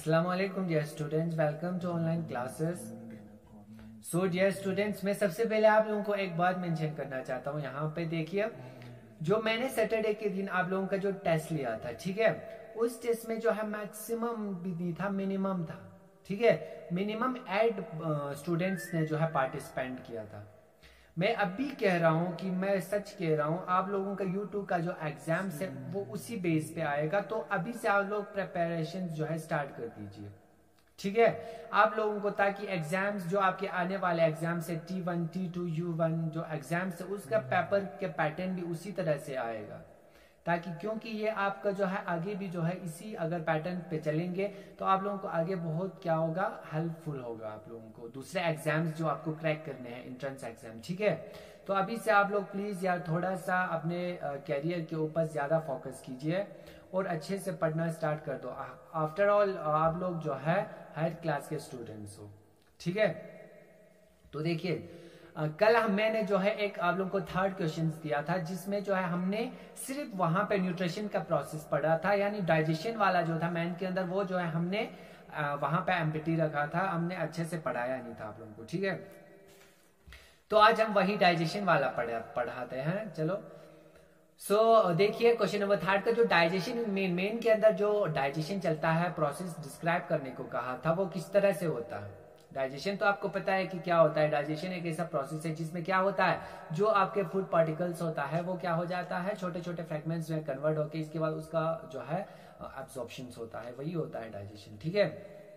अस्सलाम वालेकुम dear students, welcome to online classes. So dear students, मैं सबसे पहले आप लोगों को एक बात मेंशन करना चाहता हूँ। यहाँ पे देखिए, जो मैंने सैटरडे के दिन आप लोगों का जो टेस्ट लिया था, ठीक है, उस टेस्ट में जो है मैक्सिमम भी नहीं था, मिनिमम था, ठीक है। मिनिमम 8 स्टूडेंट्स ने जो है पार्टिसिपेंट किया था। मैं अब भी कह रहा हूं कि मैं सच कह रहा हूं, आप लोगों का यूट्यूब का जो एग्जाम्स है वो उसी बेस पे आएगा, तो अभी से आप लोग प्रिपरेशन जो है स्टार्ट कर दीजिए, ठीक है। आप लोगों को, ताकि एग्जाम्स जो आपके आने वाले एग्जाम्स है T1 T2 U1 जो एग्जाम्स है उसका पेपर के पैटर्न भी उसी तरह से आएगा, ताकि क्योंकि ये आपका जो है आगे भी जो है इसी अगर पैटर्न पे चलेंगे तो आप लोगों को आगे बहुत क्या होगा, हेल्पफुल होगा आप लोगों को दूसरे एग्जाम्स जो आपको क्रैक करने हैं, एंट्रेंस एग्जाम, ठीक है। तो अभी से आप लोग प्लीज यार थोड़ा सा अपने कैरियर के ऊपर ज्यादा फोकस कीजिए और अच्छे से पढ़ना स्टार्ट कर दो। आफ्टर ऑल आप लोग जो है हायर क्लास के स्टूडेंट्स हो, ठीक है। तो देखिए, कल मैंने जो है एक आप लोगों को थर्ड क्वेश्चन दिया था, जिसमें जो है हमने सिर्फ वहां पे न्यूट्रिशन का प्रोसेस पढ़ा था, यानी डाइजेशन वाला जो था मैन के अंदर, वो जो है हमने वहां पे एम्पिटी रखा था, हमने अच्छे से पढ़ाया नहीं था आप लोगों को, ठीक है। तो आज हम वही डाइजेशन वाला पढ़ाते हैं, चलो। सो देखिए, क्वेश्चन नंबर थर्ड का जो डाइजेशन मेन के अंदर जो डाइजेशन चलता है, प्रोसेस डिस्क्राइब करने को कहा था, वो किस तरह से होता है। डाइजेशन तो आपको पता है कि क्या होता है। डाइजेशन एक ऐसा प्रोसेस है जिसमें क्या होता है, जो आपके फूड पार्टिकल्स होता है वो क्या हो जाता है, छोटे छोटे फ्रेगमेंट्स में कन्वर्ट होकर इसके बाद उसका जो है एब्जॉर्प्शन होता है, वही होता है डाइजेशन, ठीक है।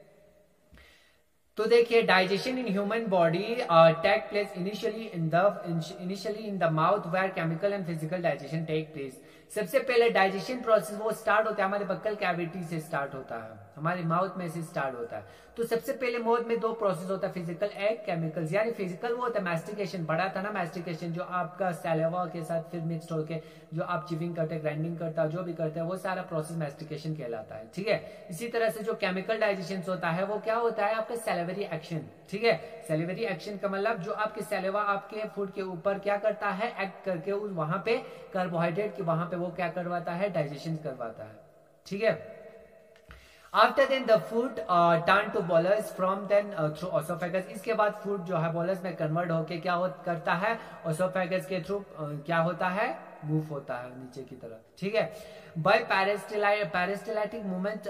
तो देखिए, digestion in human body take place initially in the mouth where chemical and physical digestion take place. सबसे पहले डाइजेशन प्रोसेस वो स्टार्ट होता है हमारे बक्कल कैविटी से स्टार्ट होता है, हमारे माउथ में से स्टार्ट होता है। तो सबसे पहले माउथ में 2 प्रोसेस होता है, फिजिकल एक केमिकल्स। यानी फिजिकल वो होता है मैस्टिकेशन, बड़ा था ना मैस्टिकेशन, जो आपका सैलेवा के साथ फिर मिक्सड होके जो आप चिविंग करते हैं, ग्राइंडिंग करता है, जो भी करते हैं वो सारा प्रोसेस मैस्टिकेशन कहलाता है, ठीक है। इसी तरह से जो केमिकल डाइजेशन होता है वो क्या होता है, आपका सैलिवरी एक्शन, ठीक है। सैलिवरी एक्शन का मतलब जो आपके सैलेवा आपके फूड के ऊपर क्या करता है, एक्ट करके उस वहां पे कार्बोहाइड्रेट की वहां पे वो क्या करवाता है, डाइजेशन करवाता है, ठीक है। After then the food turn to bolus from then through esophagus। इसके बाद फूड जो है बोलस में कन्वर्ट होके क्या करता है, esophagus के थ्रू क्या होता है, मूव होता है नीचे की तरफ, ठीक है। बाय पेरिस्टाल्टिक मूवमेंट,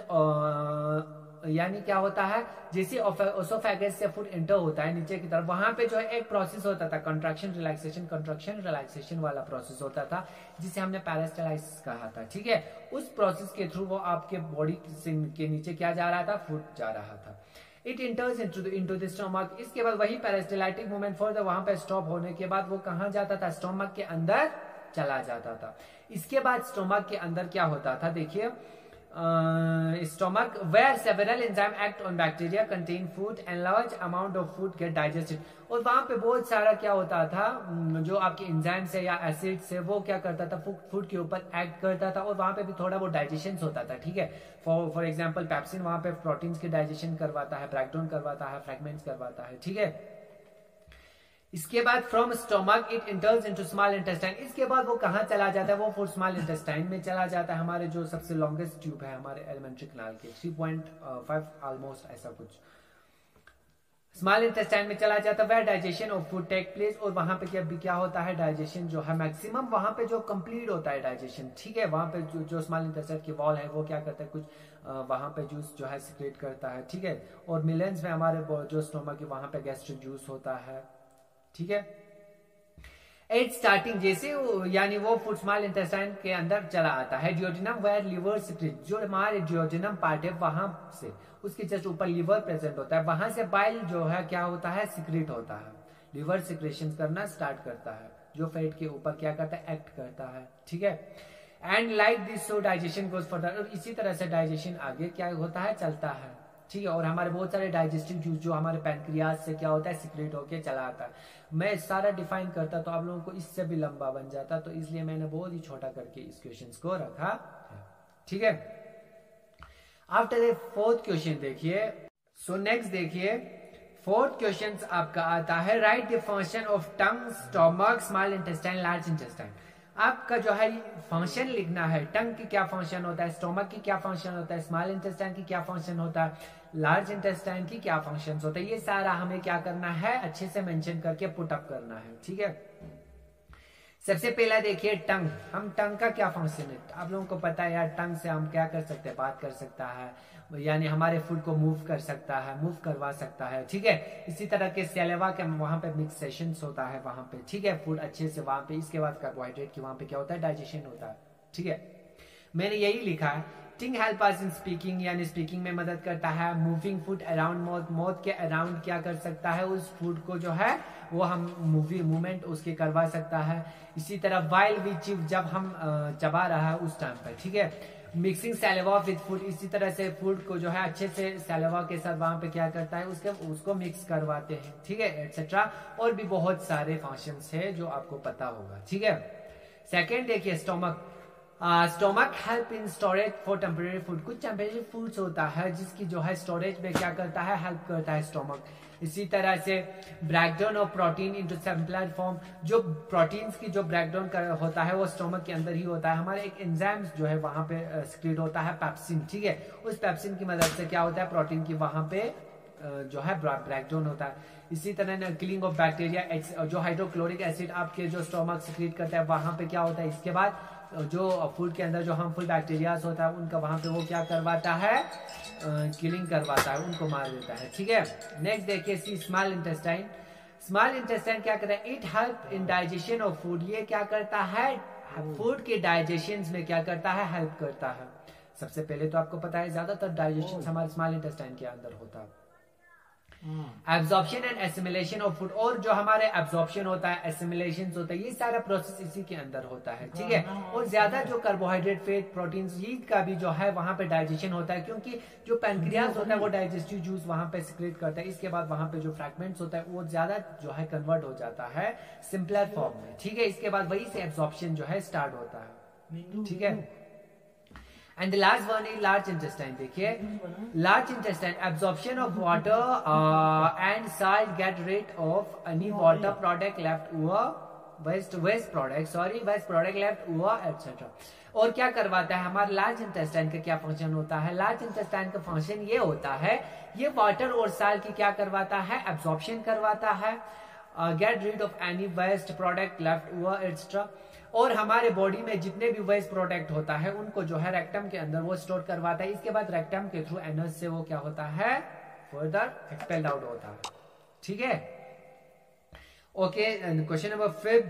यानी क्या होता है, जैसे ओसोफेगस से फूड एंटर होता है नीचे की तरफ, वहां पे जो है एक प्रोसेस होता था कंट्रैक्शन रिलैक्सेशन वाला प्रोसेस होता था, जिसे हमने पेरिस्टालाइसिस कहा था, ठीक है। उस प्रोसेस के थ्रू वो आपके बॉडी के नीचे क्या जा रहा था, फूड जा रहा था। It enters into the stomach. इसके बाद वही पेरिस्टाल्टिक मूवमेंट फॉर वहां पे स्टॉप होने के बाद वो कहां जाता था, स्टोमक के अंदर चला जाता था। इसके बाद स्टोमक के अंदर क्या होता था, देखिए, stomach where several enzyme act on bacteria contain food and large amount of food get digested। और वहां पे बहुत सारा क्या होता था, जो आपके एंजाइम्स है या एसिड्स है वो क्या करता था, फूड के ऊपर एक्ट करता था, और वहां पे भी थोड़ा वो डाइजेशन होता था, ठीक है। फॉर एग्जांपल पेप्सिन वहां पे प्रोटीन्स की डाइजेशन करवाता है, ब्रेकडाउन करवाता है, फ्रेगमेंट्स करवाता है, ठीक है। इसके बाद from stomach it enters into small intestine. इसके बाद वो कहां चला जाता है, वो फॉर स्मॉल इंटेस्टाइन में चला जाता है, हमारे जो सबसे लॉन्गेस्ट ट्यूब है हमारे एलिमेंट्री कैनाल के 3.5 ऑलमोस्ट ऐसा कुछ स्मॉल इंटेस्टाइन में चला जाता है, वह digestion of food take place. और वहां पे क्या होता है, डाइजेशन जो है मैक्सिमम वहां पे जो कंप्लीट होता है डाइजेशन, ठीक है। वहां पे जो स्मॉल इंटेस्टाइन की वॉल है वो क्या करता है, कुछ वहां पे जूस जो है सिक्रेट करता है, ठीक है। और मिलियंस में हमारे जो स्टोमक है वहां पे गैस्ट्रिक जूस होता है, ठीक है। एट स्टार्टिंग जैसे यानी वो फूड स्मॉल इंटेस्टाइन के अंदर चला आता है। डियोडिनम वेयर लिवर सिक्रेट, जो हमारे डियोडिनम पार्ट है वहां से उसके जस्ट ऊपर लिवर प्रेजेंट होता है, वहां से बाइल जो है क्या होता है, सिक्रेट होता है, लिवर सिक्रेशन करना स्टार्ट करता है, जो फैट के ऊपर क्या करता है, एक्ट करता है, ठीक है। And like this so digestion goes further. और इसी तरह से डाइजेशन आगे क्या होता है, चलता है, ठीक है। और हमारे बहुत सारे डाइजेस्टिव जूस जो हमारे पैनक्रियाज से क्या होता है, सिक्रेट होके चला आता है। मैं सारा डिफाइन करता तो आप लोगों को इससे भी लंबा बन जाता, तो इसलिए मैंने बहुत ही छोटा करके इस क्वेश्चन को रखा है, ठीक है। आफ्टर द फोर्थ क्वेश्चन देखिए, सो नेक्स्ट देखिए, फोर्थ क्वेश्चन आपका आता है, write the function of tongue, stomach, small intestine, large intestine. आपका जो है फंक्शन लिखना है। टंग की क्या फंक्शन होता है, स्टोमक की क्या फंक्शन होता है, स्मॉल इंटेस्टाइन की क्या फंक्शन होता है, लार्ज इंटेस्टाइन की क्या फंक्शन होता है, ये सारा हमें क्या करना है, अच्छे से मेंशन करके पुट अप करना है। ठीक है, सबसे पहला देखिए टंग। हम टंग का क्या फंक्शन है, आप लोगों को पता है यार, टंग से हम क्या कर सकते हैं, बात कर सकता है, यानी हमारे फूड को मूव कर सकता है, मूव करवा सकता है। ठीक है, इसी तरह के सैलेवा के वहां पे मिक्स सेशंस होता है वहां पे। ठीक है, फूड अच्छे से वहां पे, इसके बाद कार्बोहाइड्रेट की वहां पे क्या होता है, डाइजेशन होता है। ठीक है, मैंने यही लिखा है। Tongue help us in speaking, यानी स्पीकिंग में मदद करता है। Moving food around mouth, mouth के अराउंड क्या कर सकता है, उस फूड को जो है वो हम मूवमेंट उसके करवा सकता है। इसी तरह वाइल वी चिव, जब हम चबा रहा है उस टाइम पर। ठीक है, मिक्सिंग सैलेवा विद फूड, इसी तरह से फूड को जो है अच्छे से सैलेवा के साथ वहां पे क्या करता है, उसको मिक्स करवाते हैं। ठीक है, एटसेट्रा, और भी बहुत सारे फंक्शंस है जो आपको पता होगा। ठीक है, सेकेंड देखिए stomach. Stomach help in storage for temporary food, कुछ टेम्परेरी फूड्स होता है जिसकी जो है स्टोरेज में क्या करता है, हेल्प करता है स्टोमक। इसी तरह से breakdown of protein into simpler form, जो प्रोटीन्स की जो ब्रेकडाउन होता है वो स्टोमक के अंदर ही होता है। हमारे एक एंजाइम्स जो है वहां पे सिक्रीट होता है पेप्सिन। ठीक है, उस पेप्सिन की मदद से क्या होता है, प्रोटीन की वहां पे जो है ब्रेकडाउन होता है। इसी तरह किलिंग ऑफ बैक्टीरिया, जो हाइड्रोक्लोरिक एसिड आपके जो स्टोमक सिक्रीट करता है वहां पे क्या होता है, इसके बाद जो फूड के अंदर जो हार्मफुल बैक्टीरियाज होता है उनका वहां पे वो क्या करवाता है, किलिंग करवाता है, उनको मार देता है। ठीक है, नेक्स्ट देखिए C small intestine. Small intestine क्या करता है, it help in digestion of food, ये क्या करता है, फूड के डाइजेशन में क्या करता है, हेल्प करता है। सबसे पहले तो आपको पता है ज्यादातर डाइजेशन हमारे स्मॉल इंटेस्टाइन के अंदर होता है। Absorption and assimilation of food, और जो हमारे एब्जॉर्प्शन होता है, एसिमिलेशन होता है, ये सारा प्रोसेस इसी के अंदर होता है। ठीक है, और ज्यादा जो कार्बोहाइड्रेट, फैट, प्रोटीन, ये का भी जो है वहां पे डाइजेशन होता है, क्योंकि जो पैनक्रियाज होता है वो डाइजेस्टिव जूस वहां पे सिक्रेट करता है। इसके बाद वहां पे जो फ्रैगमेंट्स होता है वो ज्यादा जो है कन्वर्ट हो जाता है सिंपलर फॉर्म में। ठीक है, इसके बाद वही से एब्जॉर्प्शन जो है स्टार्ट होता है। ठीक है, and the last one is large intestine. देखिए large intestine, absorption of water and salt, get rid of any water product left over, waste product left over etcetera. और क्या करवाता है, हमारा लार्ज इंटेस्टाइन का क्या फंक्शन होता है, लार्ज इंटेस्टाइन का फंक्शन ये होता है, ये वाटर और साल्ट की क्या करवाता है, एब्जॉर्प्शन करवाता है, get rid of any waste product left over etcetera. और हमारे बॉडी में जितने भी वेस्ट प्रोडक्ट होता है उनको जो है रेक्टम के अंदर वो स्टोर करवाता है। इसके बाद रेक्टम के थ्रू एनस से वो क्या होता है, फर्दर एक्सपेल्ड आउट होता है। ठीक है, ओके, क्वेश्चन नंबर 5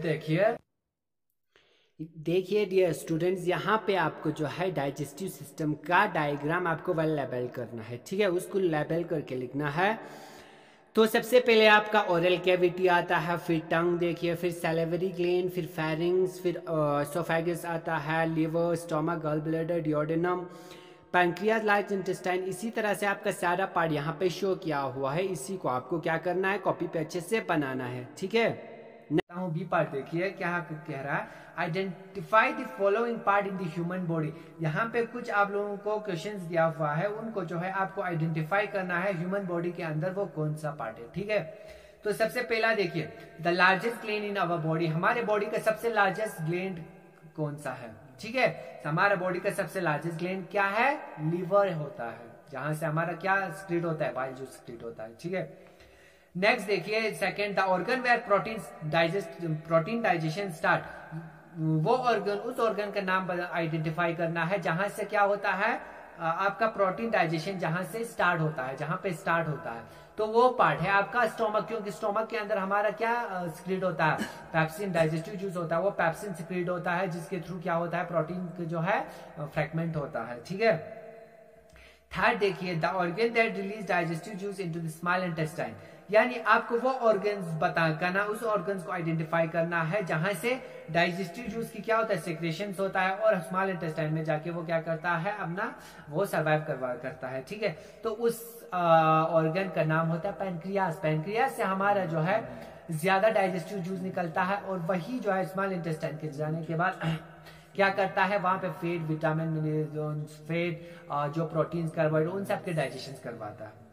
देखिए डियर स्टूडेंट्स, यहाँ पे आपको जो है डाइजेस्टिव सिस्टम का डायग्राम आपको वेल लेबल करना है। ठीक है, उसको लेबल करके लिखना है। तो सबसे पहले आपका ओरल कैविटी आता है, फिर टंग देखिए, फिर सैलिवरी ग्लैंड, फिर फेरिंग्स, फिर एसोफेगस आता है, liver, stomach, gall bladder, duodenum, pancreas, large intestine. इसी तरह से आपका सारा पार्ट यहाँ पे शो किया हुआ है। इसी को आपको क्या करना है, कॉपी पे अच्छे से बनाना है। ठीक है, बी पार्ट देखिए क्या कह रहा है, identify the following part in the human body. यहाँ पे कुछ आप लोगों को क्वेश्चंस दिया हुआ है, उनको जो है आपको आइडेंटिफाई करना है ह्यूमन बॉडी के अंदर वो कौन सा पार्ट है। ठीक है, तो सबसे पहला देखिए the largest gland in our body, हमारे बॉडी का सबसे लार्जेस्ट ग्लैंड कौन सा है। ठीक है, हमारा बॉडी का सबसे लार्जेस्ट ग्लैंड क्या है, लिवर होता है, जहां से हमारा क्या स्क्रीट होता है, बाइल जूस स्क्रीट होता है। ठीक है, नेक्स्ट देखिए second, the organ where protein digestion start, वो ऑर्गन, उस ऑर्गन का नाम आइडेंटिफाई करना है जहां से क्या होता है, आपका प्रोटीन डाइजेशन जहां से स्टार्ट होता है, जहां पे स्टार्ट होता है, तो वो पार्ट है आपका स्टोमक, क्योंकि स्टोमक के अंदर हमारा क्या सिक्रीट होता है, पेप्सिन, डाइजेस्टिव जूस होता है, वो पेप्सिन सिक्रीट होता है जिसके थ्रू क्या होता है, प्रोटीन जो है फ्रैगमेंट होता है। ठीक है, थर्ड देखिए the organ that release digestive juice into the small intestine, यानी आपको वो ऑर्गन्स बताना, उस ऑर्गन्स को आइडेंटिफाई करना है जहां से डाइजेस्टिव जूस की क्या होता है, सेक्रेशन होता है, और स्मॉल इंटेस्टाइन में जाके वो क्या करता है, अपना वो सर्वाइव करता है। ठीक है, तो उस ऑर्गन का नाम होता है पैनक्रियास। पैनक्रियास से हमारा जो है ज्यादा डाइजेस्टिव जूस निकलता है, और वही जो है स्मॉल इंटेस्टाइन के जाने के बाद क्या करता है, वहां पे फैट, विटामिन, मिनरल्स, फैट, जो प्रोटीन्स, कार्बोहाइड्रेट, उन सब के डाइजेशन करवाता है।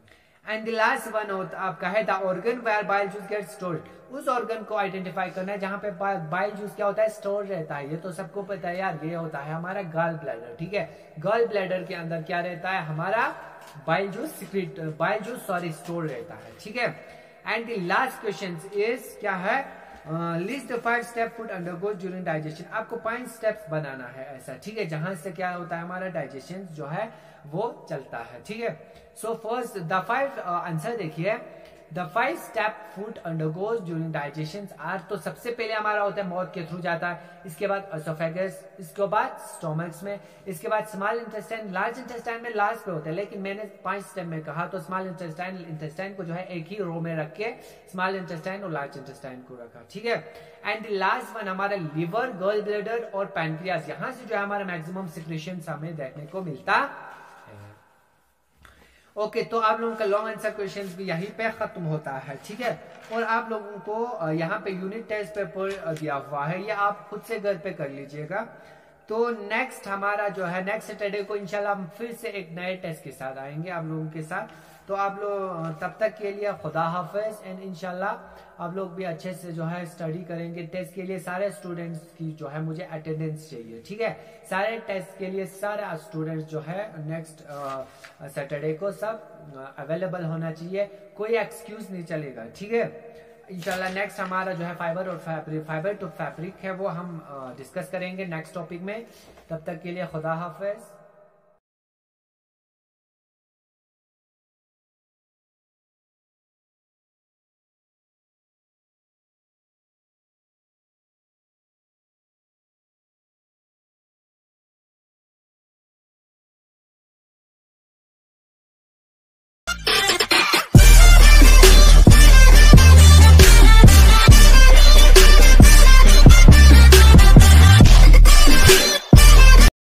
एंड द लास्ट वन होता आपका है the organ where bile juice get stored. उस ऑर्गन को आइडेंटिफाई करना है जहां पे बाइल जूस क्या होता है, स्टोर रहता है। ये तो सबको पता है यार, ये होता है हमारा गॉल ब्लैडर। ठीक है, गॉल ब्लैडर के अंदर क्या रहता है, हमारा बाइल जूस स्टोर रहता है। ठीक है, and the last question is क्या है, list the 5 step food undergoes during digestion. आपको 5 स्टेप्स बनाना है ऐसा। ठीक है, जहां से क्या होता है, हमारा डाइजेशन जो है वो चलता है। ठीक है, सो फर्स्ट द 5 आंसर देखिए, the 5 step food undergoes during digestion are, तो सबसे पहले हमारा होता है माउथ के थ्रू जाता है, इसके बाद एसोफेगस, इसके बाद स्टोमक्स में, इसके बाद स्मॉल इंटेस्टाइन, लार्ज इंटेस्टाइन में लास्ट पे होता है, लेकिन मैंने 5 स्टेप में कहा तो स्मॉल इंटेस्टाइन को जो है एक ही रो में रख के स्मॉल इंटेस्टाइन और लार्ज इंटेस्टाइन को रखा। ठीक है, एंड लास्ट वन हमारा लिवर, गॉल ब्लैडर और पैनक्रियास, यहां से जो है हमारा मैक्सिमम सिक्रेशन हमें देखने को मिलता है। ओके, तो आप लोगों का लॉन्ग आंसर क्वेश्चन भी यहीं पे खत्म होता है। ठीक है, और आप लोगों को यहाँ पे यूनिट टेस्ट पेपर दिया हुआ है, ये आप खुद से घर पे कर लीजिएगा। तो नेक्स्ट हमारा जो है नेक्स्ट सैटरडे को इंशाल्लाह हम फिर से एक नए टेस्ट के साथ आएंगे आप लोगों के साथ। तो आप लोग तब तक के लिए खुदा हाफिज, एंड इंशाल्लाह आप लोग भी अच्छे से जो है स्टडी करेंगे। टेस्ट के लिए सारे स्टूडेंट्स की जो है मुझे अटेंडेंस चाहिए। ठीक है, सारे टेस्ट के लिए सारे स्टूडेंट्स जो है नेक्स्ट सैटरडे को सब अवेलेबल होना चाहिए, कोई एक्सक्यूज नहीं चलेगा। ठीक है, इंशाल्लाह नेक्स्ट हमारा जो है फाइबर टू फैब्रिक है वो हम डिस्कस करेंगे नेक्स्ट टॉपिक में। तब तक के लिए खुदा हाफिज।